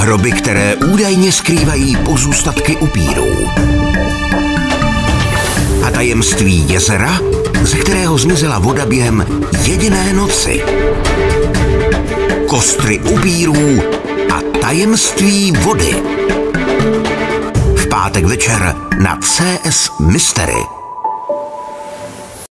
Hroby, které údajně skrývají pozůstatky upírů. A tajemství jezera, ze kterého zmizela voda během jediné noci. Kostry upírů a tajemství vody. V pátek večer na CS Mystery.